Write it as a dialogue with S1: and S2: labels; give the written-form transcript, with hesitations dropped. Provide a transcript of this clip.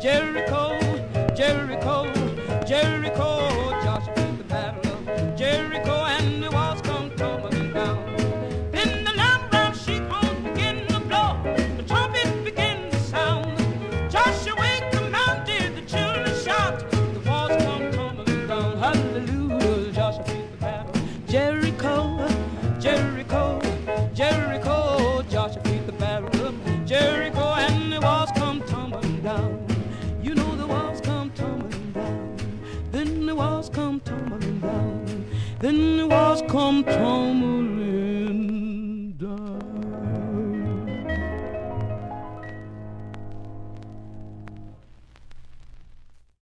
S1: Jericho, Jericho, Jericho. Joshua beat the battle of Jericho, and the walls come tumbling down. Then the loud round sheep horns begin to blow, the trumpet begin to sound. Joshua waked the mountain, the children shout, the walls come tumbling down. Hallelujah, Joshua beat the battle. Jericho, Jericho, Jericho. Joshua beat the battle of Jericho, and the walls come tumbling down. You know the walls come tumbling down. Then the walls come tumbling down. Then the walls come tumbling